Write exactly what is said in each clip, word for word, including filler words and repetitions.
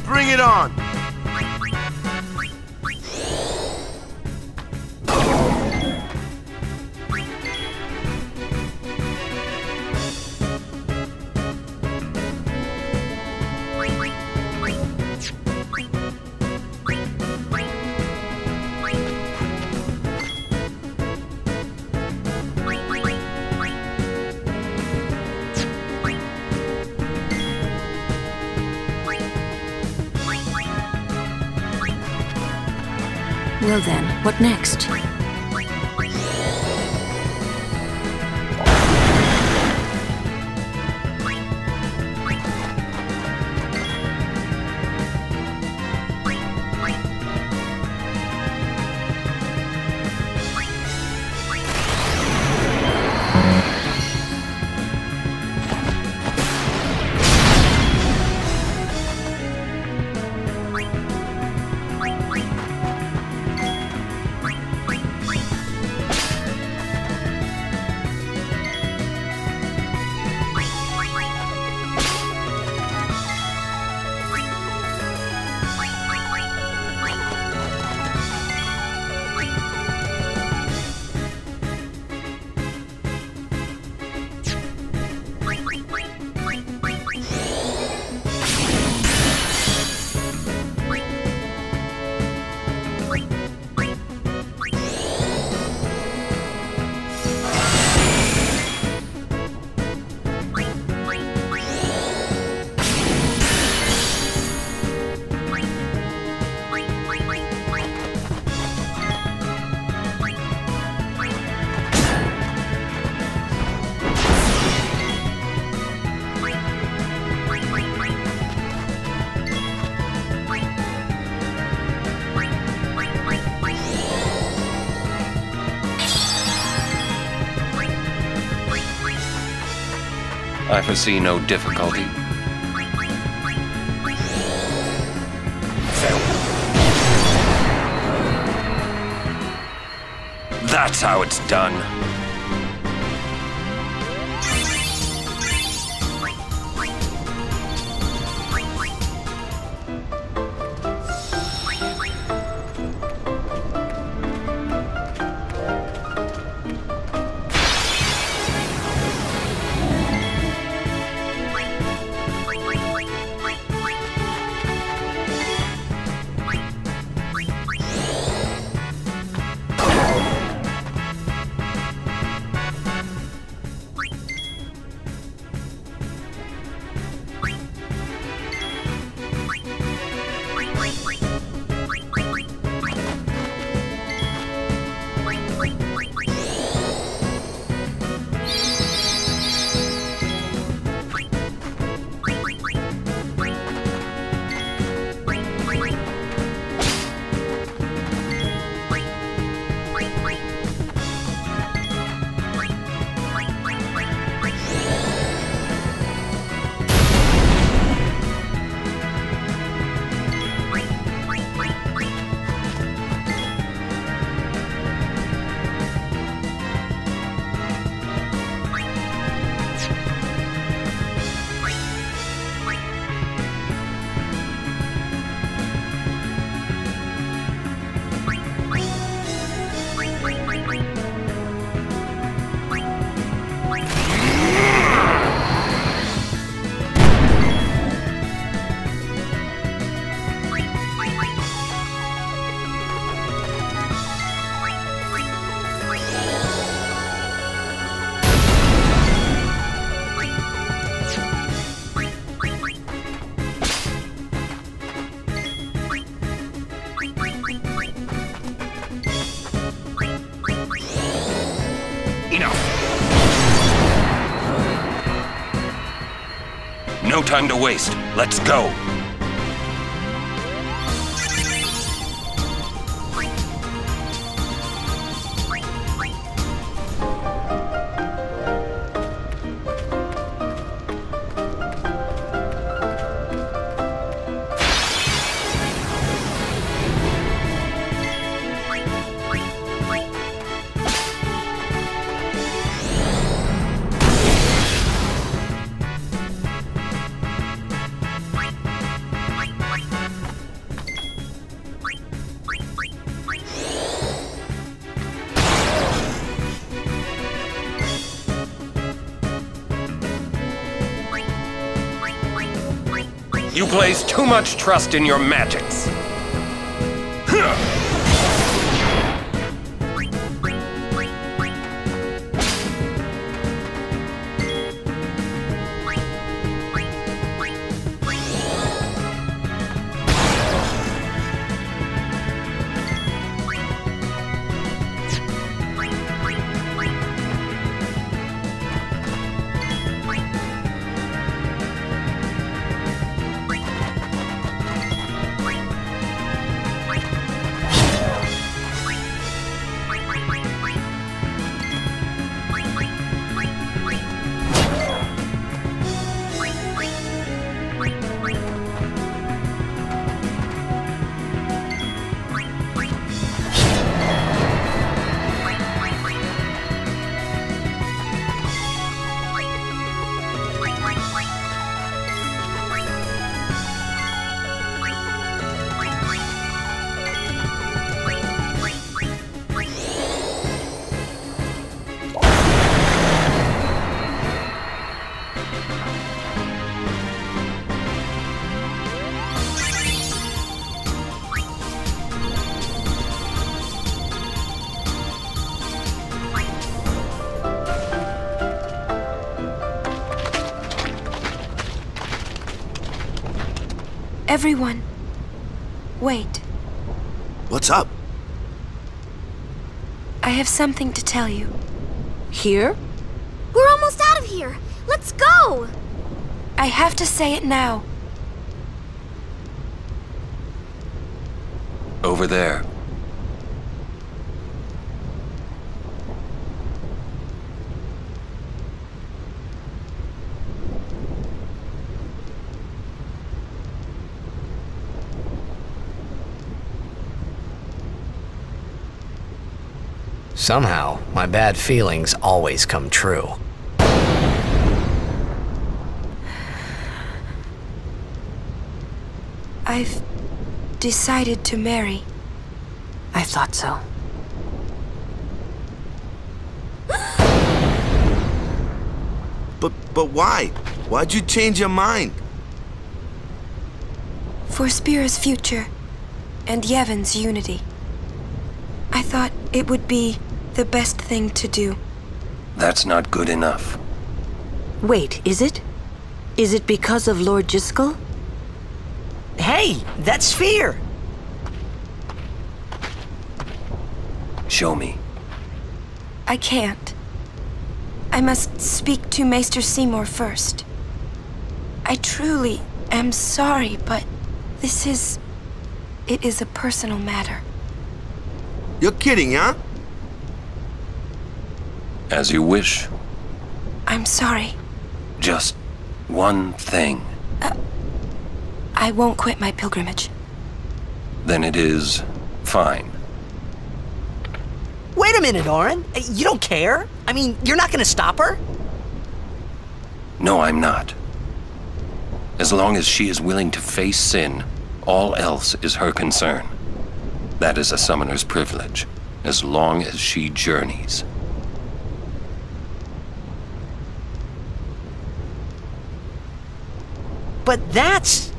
Bring it on! Well then, what next? I foresee no difficulty. That's how it's done. No time to waste. Let's go. You place too much trust in your magics. Everyone, wait. What's up? I have something to tell you. Here? We're almost out of here. Let's go! I have to say it now. Over there. Somehow, my bad feelings always come true. I've decided to marry. I thought so. But, but why? Why'd you change your mind? For Spira's future, and Yevon's unity. I thought it would be the best thing to do. That's not good enough. Wait, is it? Is it because of Lord Jyscal? Hey, that sphere! Show me. I can't. I must speak to Maester Seymour first. I truly am sorry, but this is... it is a personal matter. You're kidding, huh? As you wish. I'm sorry. Just one thing. Uh, I won't quit my pilgrimage. Then it is fine. Wait a minute, Auron. You don't care? I mean, you're not gonna stop her? No, I'm not. As long as she is willing to face sin, all else is her concern. That is a summoner's privilege, as long as she journeys. But that's...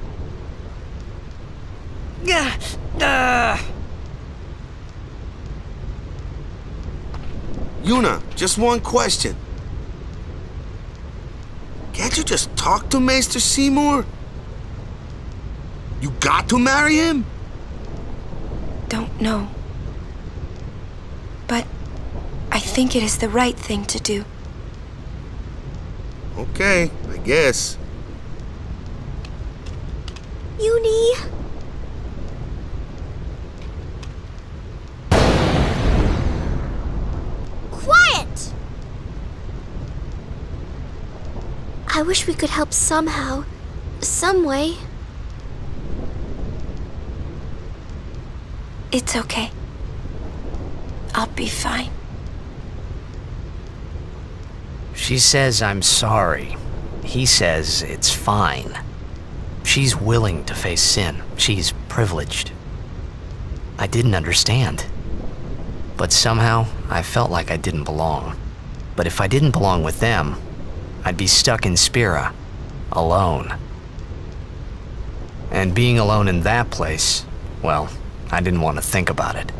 Yeah, uh... Yuna, just one question. Can't you just talk to Maester Seymour? You got to marry him? Don't know. But I think it is the right thing to do. Okay, I guess. Uni. Quiet! I wish we could help somehow. Some way. It's okay. I'll be fine. She says I'm sorry. He says it's fine. She's willing to face sin. She's privileged. I didn't understand. But somehow, I felt like I didn't belong. But if I didn't belong with them, I'd be stuck in Spira, alone. And being alone in that place, well, I didn't want to think about it.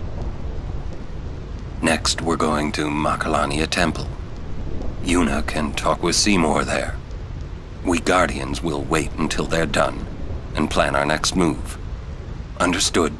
Next, we're going to Macalania Temple. Yuna can talk with Seymour there. We Guardians will wait until they're done and plan our next move. Understood?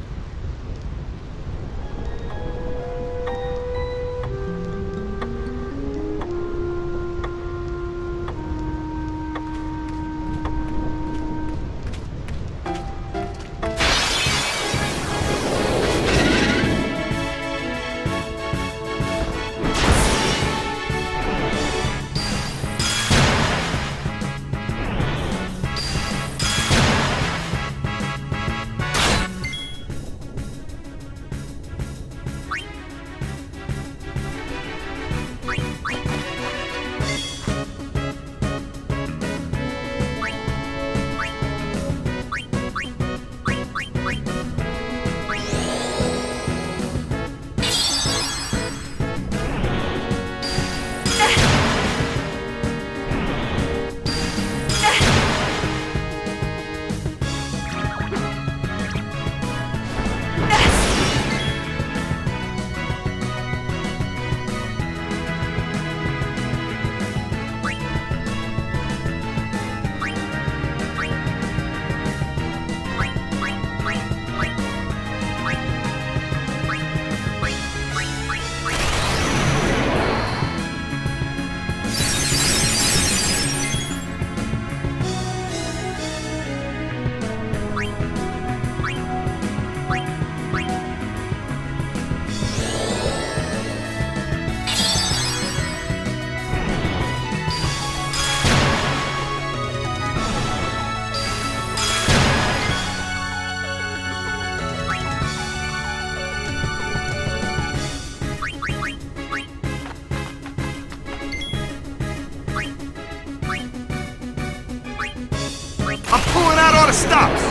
I'm pulling out all the stops!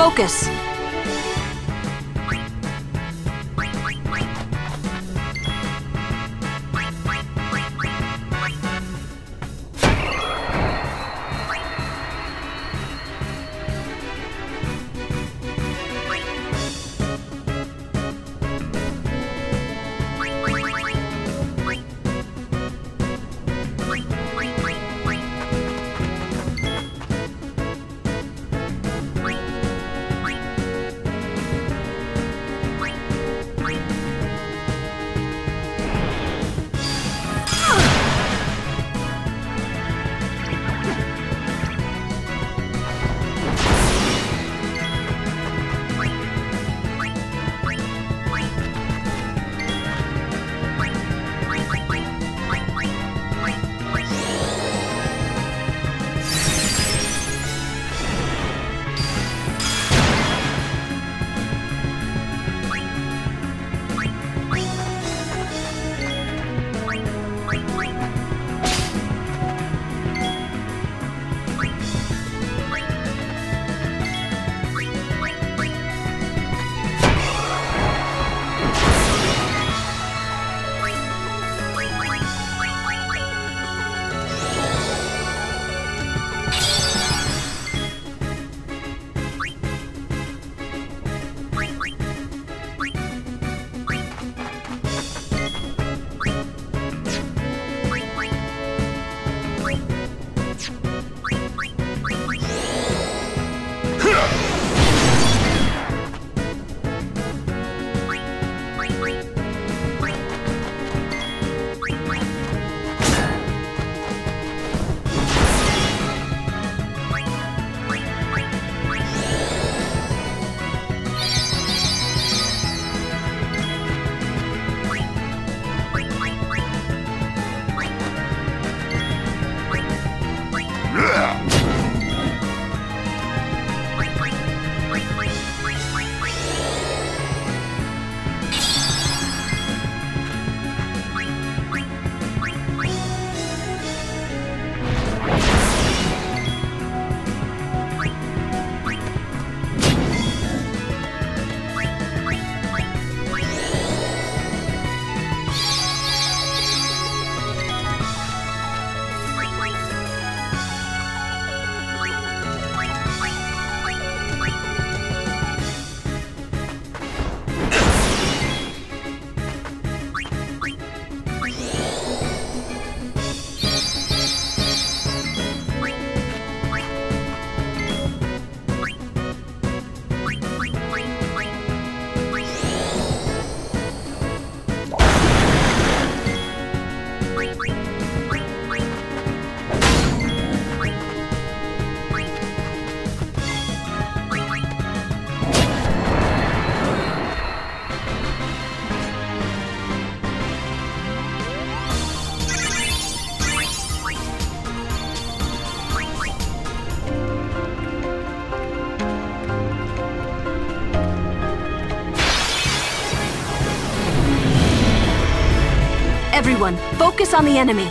Focus. Everyone, focus on the enemy.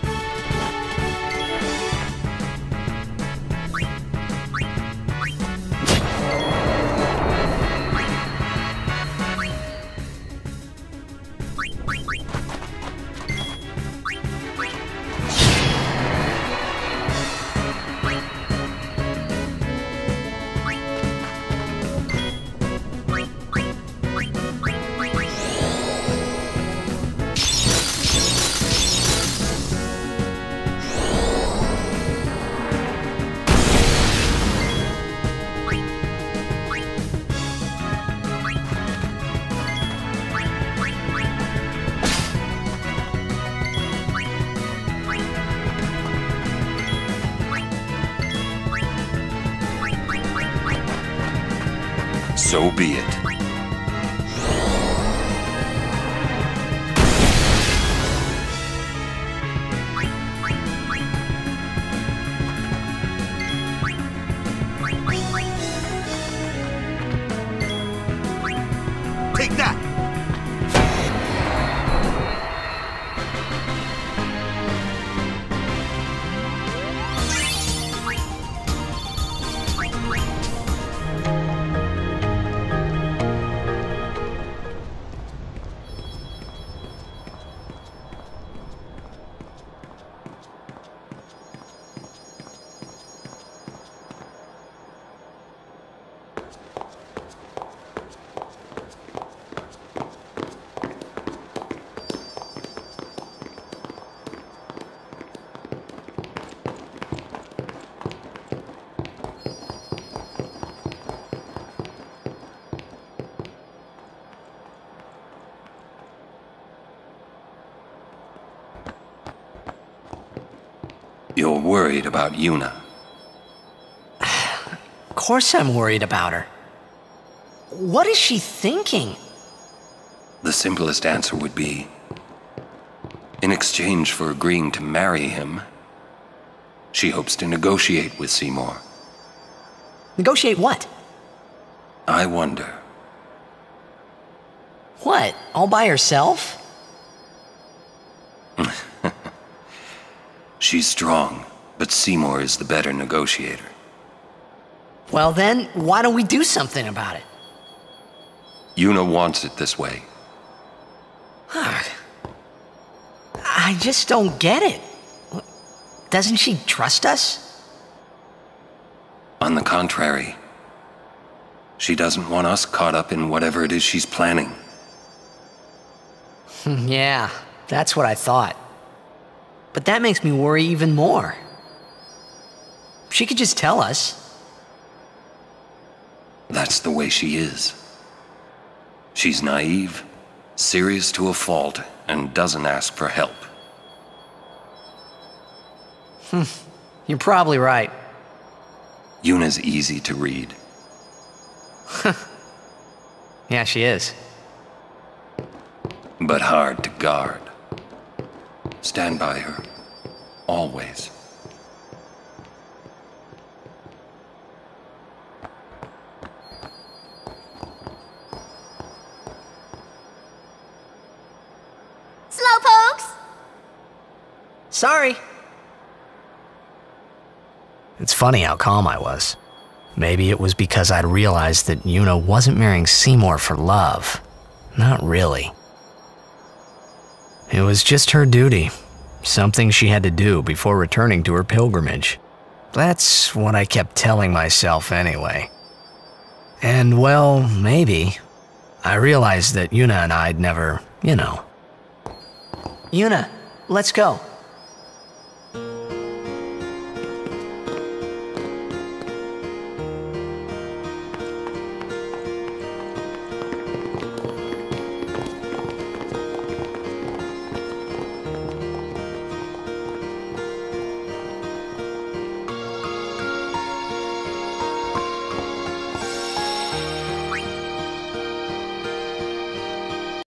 So be it. Take that! You're worried about Yuna. Of course I'm worried about her. What is she thinking? The simplest answer would be, in exchange for agreeing to marry him, she hopes to negotiate with Seymour. Negotiate what? I wonder. What? All by herself? She's strong, but Seymour is the better negotiator. Well then, why don't we do something about it? Yuna wants it this way. I just don't get it. Doesn't she trust us? On the contrary, she doesn't want us caught up in whatever it is she's planning. Yeah, that's what I thought. But that makes me worry even more. She could just tell us. That's the way she is. She's naive, serious to a fault, and doesn't ask for help. Hmm, you're probably right. Yuna's easy to read. Yeah, she is. But hard to guard. Stand by her. Always. Slowpokes! Sorry. It's funny how calm I was. Maybe it was because I'd realized that Yuna wasn't marrying Seymour for love. Not really. It was just her duty. Something she had to do before returning to her pilgrimage. That's what I kept telling myself anyway. And well, maybe. I realized that Yuna and I'd never, you know. Yuna, let's go.